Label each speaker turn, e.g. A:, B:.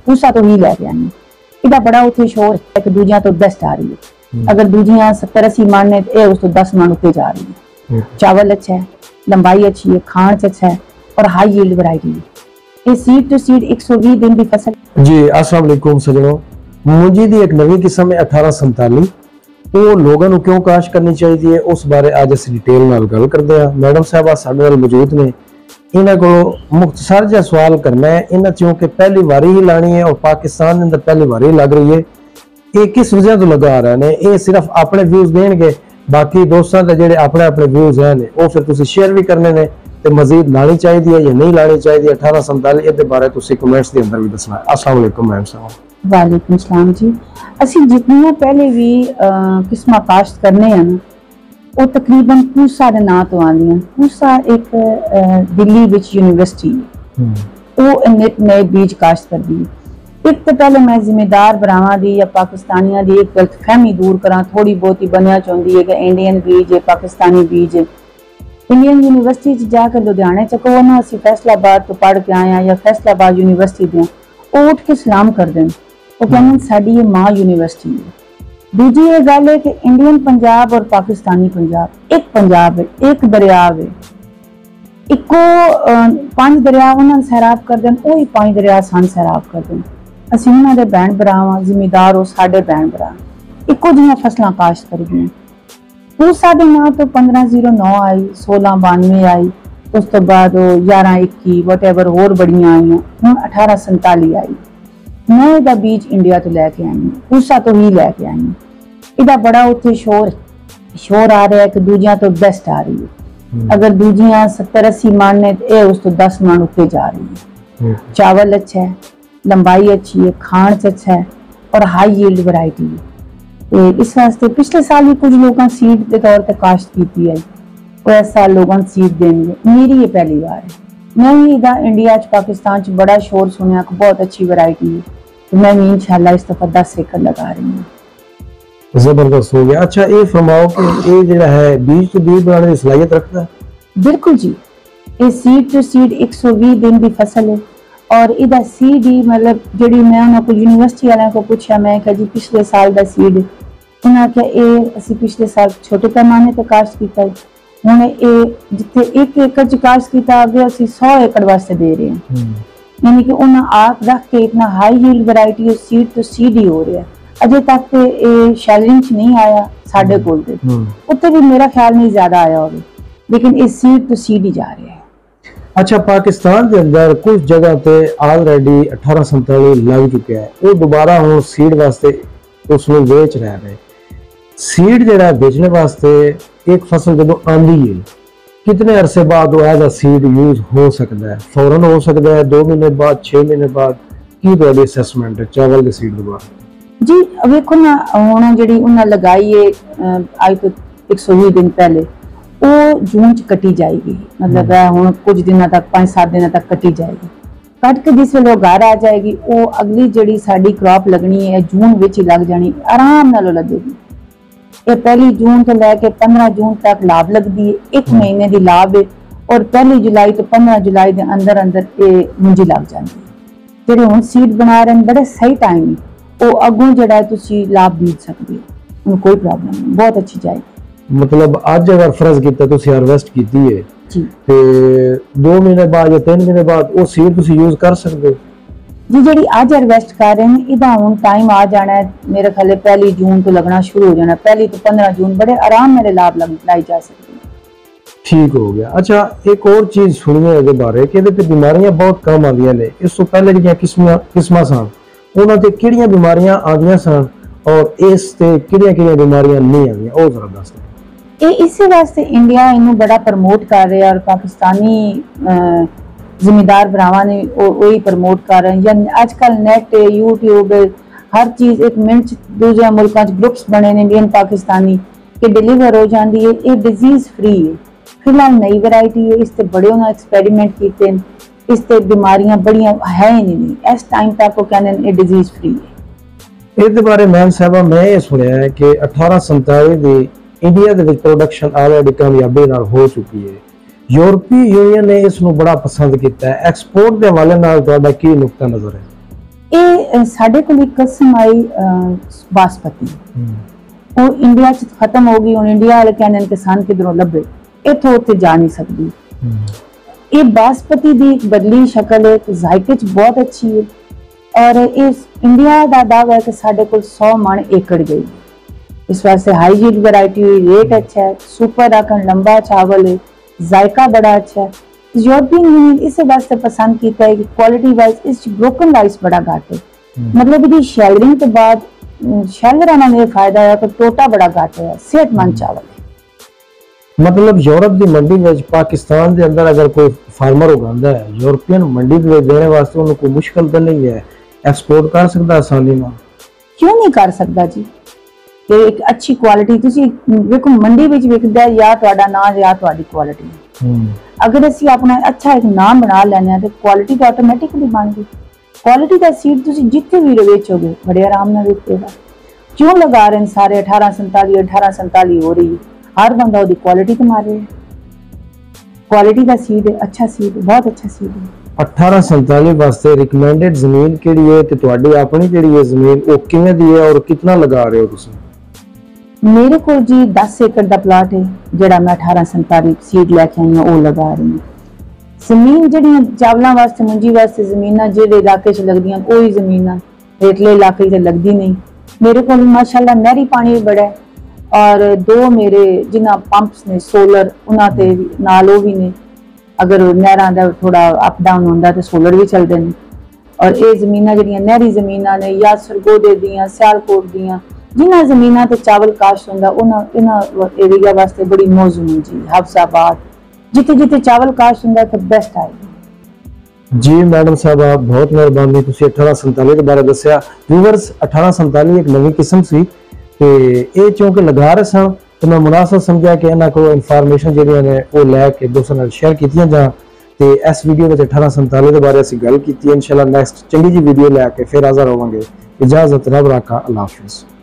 A: पूसा तो ही लैके आनी इहदा बड़ा उत्थे शोर एक दूजियां तो बेस्ट आ रही है। अगर दूजियां 70-80 मन ने तो उस तो 10 मन उत्ते जा रही है। चावल अच्छा है, लंबाई अच्छी है, खाण अच्छा है और हाई यील्ड वैरायटी है। ये सीड टू सीड 120 दिन की फसल।
B: जी अस्सलाम वालेकुम सजनों, मूंजी दी एक नवी किस्म है 1847। वो लोगों को क्यों काश करनी चाहिए उस बारे आज अस डिटेल नाल गल करदे हां। मैडम साहब साडे नाल मौजूद ने, इन्हां को मुख्तसर जिहा सवाल करना है। इन्हां चों कि पहली बारी ही लानी है और पाकिस्तान के अंदर पहली बारी लग रही है, ये किस वजह तो लगा रहे हैं? ये सिर्फ अपने व्यूज देंगे, बाकी दोस्तों के जेडे अपने अपने व्यूज हैं वो फिर तुसी शेयर भी करने ने ते मजीद लानी चाहिए या नहीं लानी चाहिए 1847 इहदे बारे तुसी कमेंट्स के अंदर भी दसना। अस्सलाम वालेकुम मैम साहब।
A: वालेकुम सलाम जी। असी जितनियां पहले भी किस्मां काश्त करने हैं ना वो तकरीबन पूसा दे नां तो आंदियां। पूसा एक दिल्ली विच यूनिवर्सिटी है, वो नित नए बीज काश्त करदी है। एक तो पहले मैं जिम्मेदार भरावां दी या पाकिस्तानियां दी एक गलतफहमी दूर करा, थोड़ी बहुत ही बनया चाहती है कि इंडियन बीज है, पाकिस्तानी बीज है। इंडियन यूनिवर्सिटी जाकर लुधियाने चको ना असी फैसलाबाद तो पढ़ के आए या फैसलाबाद यूनिवर्सिटी दें, वो उठ के सलाम कर दें, वो कहते साड़ी ये माँ यूनिवर्सिटी है। दूजी ये गल है कि इंडियन पंजाब और पाकिस्तानी पंजाब एक पंजाब है, एक दरिया है, इको 5 दरिया उन्होंने सैराब कर दें, वो ही 5 दरिया सन सैराब कर दें। असी उन्होंने भैन भरा जिम्मेदार हो, साढ़े भैन भरा इको जिहियां फसलां काश्त करिए। पूसा दे नां तो 1509 आई, 1692 आई, उस तो बाद 1121 वटएवर होर बड़ियां आईयां, हुण 1847 आई। मैं इहदा बीज इंडिया तो लैके आई हूं, पूसा तो ही लैके आई हूं। इहदा बड़ा उत्थे शोर आ रहा है कि दूजियां तो बेस्ट आ रही है। अगर दूजियां 70-80 मन ने तो उस तो 10 मन उत्ते जा रही है। चावल अच्छा है, लंबाई अच्छी है, खाण अच्छा है और हाई यील्ड वैरायटी है। तो इस वास्ते पिछले साल भी कुछ लोगों सीड के तौर पर काश्त की है, और इस साल लोगों सीड देंगे। मेरी ये पहली बार है। मैं भी इंडिया पाकिस्तान च बड़ा शोर सुनिया कि बहुत अच्छी वैरायटी है, तो मैं भी इंशाल्लाह इस दफा 10 एकड़ लगा रही हूँ।
B: जबरदस्त हो गया। अच्छा ये फरमाओ कि ये जो है बीज तो बीज बनाने की सलाहियत रखता है?
A: बिल्कुल जी, ये सीड टू सीड 120 दिन की फसल है और इधर सीड ही मतलब जी मैं उन्होंने यूनिवर्सिटी वाले को पूछा, मैं कहा जी पिछले साल का सीड, उन्होंने आख्या ये असी पिछले साल छोटे पैमाने पर काश्त किया, हुण ये जिथे 1 एकड़ च काश्त किया अगे असी 100 एकड़ वास्ते दे रहे हैं। यानी कि उन्हें आप रख के इतना हाई यील्ड वैरायटी सीड तो सीड ही हो रहा है। अजे तक तो ये शैलरिंग च नहीं आया साढ़े कोल, उत्थे भी मेरा ख्याल नहीं ज्यादा आया होगा, लेकिन ये सीड तो सीड ही जा रहा है।
B: अच्छा पाकिस्तान के अंदर कुछ जगह पे ऑलरेडी 1847 लग चुका है, वो दोबारा हम सीड वास्ते उसमें बेच रहे हैं। सीड जरा बेचने वास्ते एक फसल जो आंदी है कितने अरसे बाद वो एज अ सीड यूज हो सकता है? फौरन हो सकता है, 2 महीने बाद, 6 महीने बाद? की तो असेसमेंट है चावल के सीड दोबारा?
A: जी वेखो ना, हुण जिहड़ी उन्हें लगाई है आज तो 120 दिन पहले, वो जून च कटी जाएगी। मतलब हुण कुछ दिनों तक 5-7 दिनों तक कटी जाएगी। कट के जिस वेले घर आ जाएगी वो अगली जिहड़ी साडी क्रॉप लगनी है जून विच ही लग जानी, आराम नाल लगेगी। ये 1 जून तो लैके 15 जून तक लाभ लगती है, 1 महीने की लाभ है, और 1 जुलाई तो 15 जुलाई के अंदर अंदर ये मुंजी लग जाती है। जिहड़े हुण सीड बना रहे हैं बड़े सही टाइम है, वो अगों जिहड़ा तुसीं लाभ बीज सकते हो, कोई प्रॉब्लम नहीं, बहुत अच्छी जाएगी।
B: मतलब आज अगर फर्ज किया तुसीं हार्वेस्ट कीती है
A: जी,
B: ते 2 महीने बाद या 3 महीने बाद वो सीड तुसीं यूज कर सकते हो
A: जी। जी अज हार्वेस्ट कर रहे हैं इहदा हुण टाइम आ जाना है, मेरे ख्याल 1 जून तो लगना शुरू हो जाना, 1 तो 15 जून बड़े आराम मेरे लाभ लाई जा सकती है।
B: ठीक हो गया। अच्छा एक और चीज सुनिए इहदे बारे कि इहदे ते बीमारियां बहुत कम आंदियां ने। इस तो पहले जिहड़ियां किस्मां सन उन्हां ते किहड़ियां बीमारियां आंदियां सन और इस ते किहड़ियां बीमारियां नहीं आंदियां, ओ जरा दस दो।
A: ये इसी वास्ते इंडिया इन्हूं बड़ा प्रमोट कर रहा है और पाकिस्तानी जिम्मेदार भरावां ने वही प्रमोट कर रहे हैं। या आजकल नेट यूट्यूब हर चीज़ एक मिनट दूसरे मुल्कों ग्रुप्स बने ने इंडियन पाकिस्तानी के डिलीवर हो जाती है। ये डिजीज़ फ्री है, फिलहाल नई वैरायटी है, इससे बड़े उन्होंने एक्सपेरिमेंट किए, इससे बीमारियां बड़ियां है ही नहीं, इस टाइम तक वो कहते हैं डिजीज़ फ्री है।
B: इस बारे मैम साहबा मैं ये सुनिया है कि 1847 की इंडिया के प्रोडक्शन ऑलरेडी कामयाबी नाल हो चुकी है। यूरोपीय यूनियन ने इसनूं बड़ा पसंद किया है। एक्सपोर्ट के हवाले नाल तुहाडा की नुक्ता नज़र है?
A: ਇਹ ਸਾਡੇ ਕੋਲ ਇੱਕ ਕਿਸਮ ਆਈ ਬਾਸਪਤੀ, ਉਹ ਇੰਡੀਆ ਚ ਖਤਮ ਹੋ ਗਈ। ਹੁਣ ਇੰਡੀਆ ਵਾਲੇ ਕਹਿੰਦੇ ਕਿਸਾਨ ਕਿਧਰੋਂ ਲੱਭੇ, ਇੱਥੋਂ ਉੱਥੇ ਜਾ ਨਹੀਂ ਸਕਦੀ। ये बासमती दी एक बदली शक्ल है, जायके च बहुत अच्छी है। और इस इंडिया का दावा है कि साढ़े को 100 मन एकड़ गई, इस वास्ते हाई यील्ड वैरायटी हुई, रेट अच्छा है, सुपर आखन लंबा चावल है, जायका बड़ा अच्छा है। यूरोपियन यूनियन इस वास्ते पसंद किया है कि क्वालिटी वाइज इस ब्रोकन राइस बड़ा घट है, मतलब ये शैलरिंग के बाद शैलर ने फायदा है कि टोटा बड़ा घट है, सेहतमंद चावल है।
B: मतलब यूरोप की मंडी में पाकिस्तान के अंदर अगर कोई फार्मर उगाता है, यूरोपियन मंडी में देने वास्ते उन्हें कोई मुश्किल तो नहीं है, एक्सपोर्ट कर सकता आसानी में?
A: क्यों नहीं कर सकता जी? ये एक अच्छी क्वालिटी तुसी देखो मंडी विच विकदा है, या तुहाडा नाम या तुहाडी क्वालिटी। अगर असी अपना अच्छा एक नाम बना लेने तो क्वालिटी तो ऑटोमेटिकली बन गई। क्वालिटी का सीड तुसी जिथे भी बेचोगे बड़े आराम नाल विकेगा। क्यों लगा रहे हैं सारे 1847 हो रही है, हर बंदा उसकी क्वालिटी कमा रहे है। क्वालिटी का सीड है, अच्छा सीड है, बहुत अच्छा सीड है।
B: 1847 वास्ते रिकमेंडेड जमीन केड़ी है ते तुहाडी अपनी जेड़ी है जमीन वो किवें दी है और कितना लगा रहे हो तुसी?
A: मेरे को जी 10 एकड़ का प्लाट है जेड़ा मैं 1847 सीड लेके आई हूं, वो लगा रही हूं। जमीन जेड़ी चावलों वास्ते मुंजी वास्ते जमीना जेड़े इलाके च लगदियां कोई जमीना रेतले इलाके च लगदी नहीं। मेरे को माशाल्लाह नहरी पानी भी बड़ा है और 2 मेरे जिन्ना पंप्स ने सोलर उन्होंने नाल वो भी ने, अगर नहरां दा थोड़ा अप डाउन होंदा तो सोलर भी चलते हैं। और ये जमीनां जिहड़ियां नहरी जमीनां ने या सरगोदे दियां सियालकोट दियां जिन्हां जमीनां ते चावल काश्त होंदा इन्हां एरिया वास्ते बड़ी मौजूद है जी। हफ्साबाद जिथे जिथे चावल काश्त होंदा तो बेस्ट आएगी
B: जी। मैडम साहब आप बहुत मेहरबानी, तुसी 1847 के बारे दस्या। व्यूअर्स 1847 एक नवी किस्म सी ते ये चूंकि लगा रहे सन तो मैं मुनासिब समझा कि इन्हां को इन्फॉर्मेशन जिहड़ियां ने वो लैके दोस्तां नाल शेयर कीतियां जां ते इस वीडियो विच 1847 के बारे असीं गल कीती। इंशाअल्लाह नेक्स्ट चंगी जी वीडियो लैके फिर हाज़र होवांगे। इजाजत रब राखा, अल्लाह हाफिज़।